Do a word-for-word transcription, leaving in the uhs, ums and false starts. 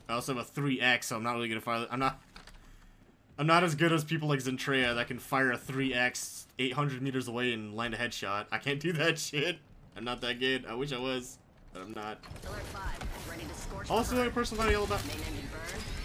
I also have a three X, so I'm not really gonna fire. I'm not. I'm not as good as people like Zentreya that can fire a three X eight hundred meters away and land a headshot. I can't do that shit. I'm not that good. I wish I was, but I'm not. Alert five, ready to scorch Also, a personal value all about. Main engine burn.